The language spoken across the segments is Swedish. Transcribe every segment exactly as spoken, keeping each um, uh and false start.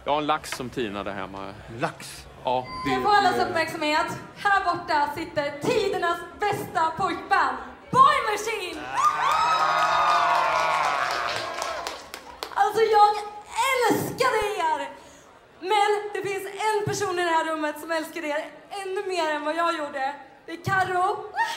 Jag har en lax som tinade hemma. Lax? Ja. Det får allas uppmärksamhet. Här borta sitter tidernas bästa pojkband. Boy Machine! Alltså jag älskar er! Men det finns en person i det här rummet som älskar er ännu mer än vad jag gjorde. Det är Karo.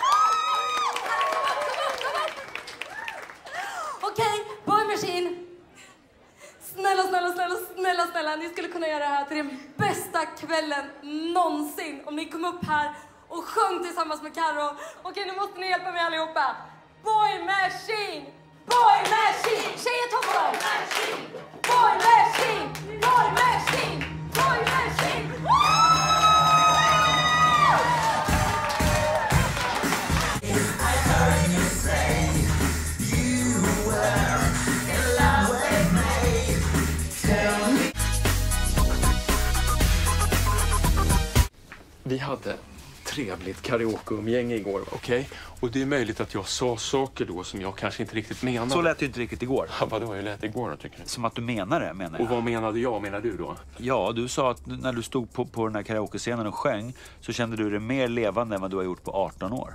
Okej, Boy Machine. Snälla, snälla, snälla, snälla, snälla. Ni skulle kunna göra det här till den bästa kvällen någonsin. Om ni kom upp här och sjöng tillsammans med Karo. Okej, nu måste ni hjälpa mig allihopa. Boy Machine! Boy Machine! Tjejer, ta på dem! Boy Machine! Boy Machine! Boy Machine! Vi hade trevligt karaokeumgänge igår, okej? Okay? Och det är möjligt att jag sa saker då som jag kanske inte riktigt menade. Så lät det inte riktigt igår. Ja, vadå? Jag lät igår då, tycker du? Som att du menar det, menar jag. Och vad menade jag, menar du då? Ja, du sa att när du stod på, på den här karaoke-scenen och sjöng så kände du det mer levande än vad du har gjort på arton år.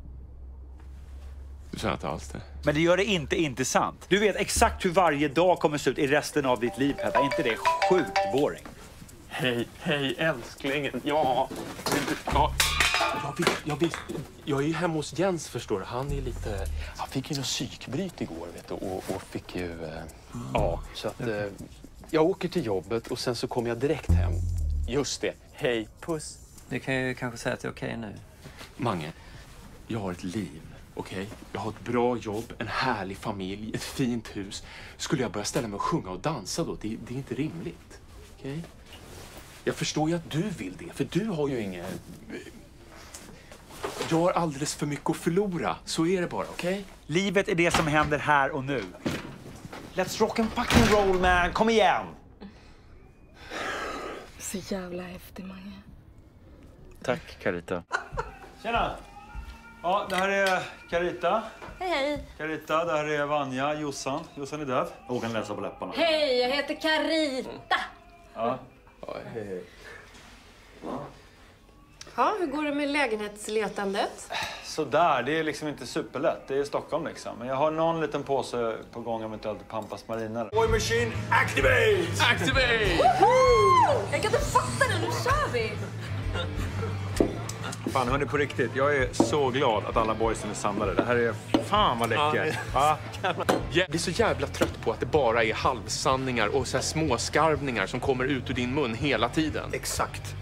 Du sa inte alls det. Men det gör det inte inte sant. Du vet exakt hur varje dag kommer se ut i resten av ditt liv, Petter. Är inte det sjukt boring? Hej, hej älsklingen. Ja, ja. Jag, visst, jag, visst, jag är ju hemma hos Jens, förstår du. Han är lite... Han fick ju någon psykbryt igår, vet du. Och, och fick ju... Eh, mm. Ja, så att... Eh, jag åker till jobbet och sen så kommer jag direkt hem. Just det. Hej, puss. Du kan ju kanske säga att det är okej nu. Mange, jag har ett liv, okej? Okay? Jag har ett bra jobb, en härlig familj, ett fint hus. Skulle jag börja ställa mig och sjunga och dansa då? Det, det är inte rimligt, okej? Okay? Jag förstår ju att du vill det, för du har ju inget... Jag har alldeles för mycket att förlora. Så är det bara, okej? Okay? Livet är det som händer här och nu. Let's rock and fucking roll, man. Kom igen! Så jävla häftig, Mange. Tack, Carita. Tjena! Ja, det här är Carita. Hej, hej. Carita, det här är Vanja, Jossan. Jossan är döv. Och kan läsa på läpparna. Hej, jag heter Carita. Ja. Ja, hej, hej. Ja, hur går det med lägenhetsletandet? Så där, det är liksom inte superlätt. Det är Stockholm liksom. Men jag har någon liten påse på gång eventuellt Pampas Marina. Boy Machine, activate! Activate! Woho! Jag kan inte fatta det, nu kör vi! Fan, hörni, på riktigt. Jag är så glad att alla boysen är samlade. Det här är fan vad läckert. Ja. Jag blir så jävla trött på att det bara är halvsanningar och så här småskarvningar som kommer ut ur din mun hela tiden. Exakt.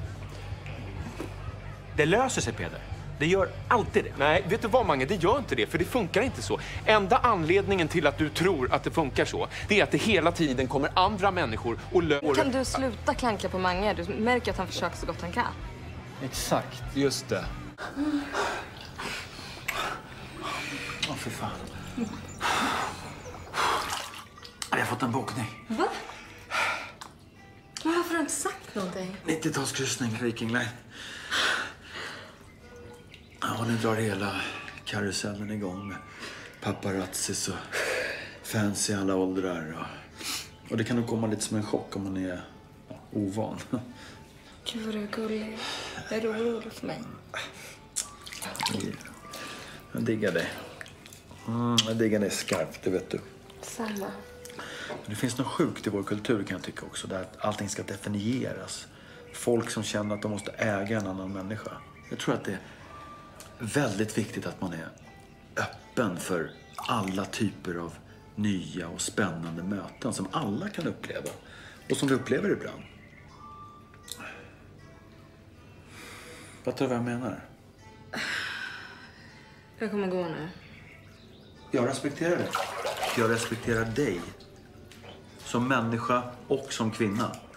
Det löser sig, Peder. Det gör alltid det. Nej, vet du vad, Mange? Det gör inte det, för det funkar inte så. Enda anledningen till att du tror att det funkar så, det är att det hela tiden kommer andra människor och löser... Kan du sluta klanka på Mange? Du märker att han försöker så gott han kan. Exakt, just det. Åh, för fan. Jag har fått en bokning. Va? Men varför har du inte sagt någonting? nittiotalskryssning, Viking Line. Ja, nu drar hela karusellen igång med paparazzis och fans i alla åldrar. Och, och det kan nog komma lite som en chock om man är ja, ovan. Gud vad du är gullig. Är du orolig för mig? Jag diggar dig. Mm, jag diggar dig skarpt, det vet du. Samma. Det finns något sjukt i vår kultur kan jag tycka också. Där allting ska definieras. Folk som känner att de måste äga en annan människa. Jag tror att det är väldigt viktigt att man är öppen för alla typer av nya och spännande möten som alla kan uppleva. Och som vi upplever ibland. Vad tror du vad jag menar? Jag kommer gå nu. Jag respekterar det. Jag respekterar dig. Som människa och som kvinna.